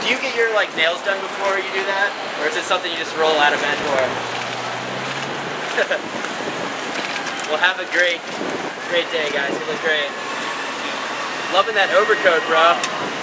Do you get your like nails done before you do that, or is it something you just roll out of bed for? Well, have a great day, guys. You look great. Loving that overcoat, bro.